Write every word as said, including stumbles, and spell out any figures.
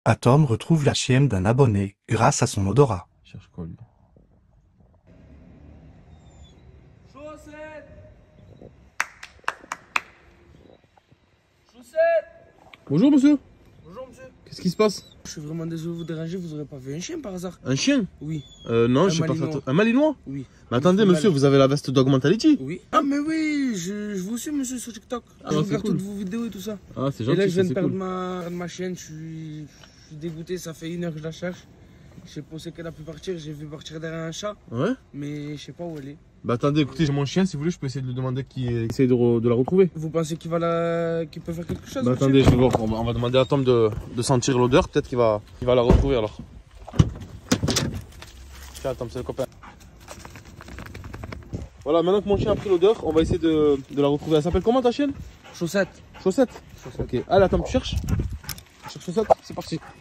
Atom retrouve la chienne d'un abonné grâce à son odorat. Cherche quoi lui? Chaussettes. Chaussettes. Bonjour monsieur. Bonjour monsieur. Qu'est-ce qui se passe? Je suis vraiment désolé de vous déranger, vous aurez pas vu un chien par hasard? Un chien? Oui. Euh non, Un je sais pas malinois. fait. Un malinois? Oui. Mais attendez Il fait monsieur, mal. vous avez la veste Dog Mentality? Oui. Ah mais oui, je, je vous suis monsieur sur TikTok. Ah, je c'est regarde cool. toutes vos vidéos et tout ça. Ah c'est Et gentil, là je viens ça, de c'est perdre cool. ma, ma chienne, je suis, je suis dégoûté, ça fait une heure que je la cherche. J'ai pensé qu'elle a pu partir, j'ai vu partir derrière un chat, Ouais? mais je sais pas où elle est. Bah attendez, écoutez, j'ai mon chien, si vous voulez, je peux essayer de lui demander qui essaye de, re- de la retrouver. Vous pensez qu'il va la... qu'il peut faire quelque chose? Bah votre attendez, chien je vais voir. On va, on va demander à Tom de, de sentir l'odeur, peut-être qu'il va, il va la retrouver alors. Tiens, Tom, c'est le copain. Voilà, maintenant que mon chien a pris l'odeur, on va essayer de, de la retrouver. Elle s'appelle comment ta chienne? Chaussette. Chaussette. Chaussette. Ok, allez, attends, tu cherches? Tu cherches Chaussette? C'est parti.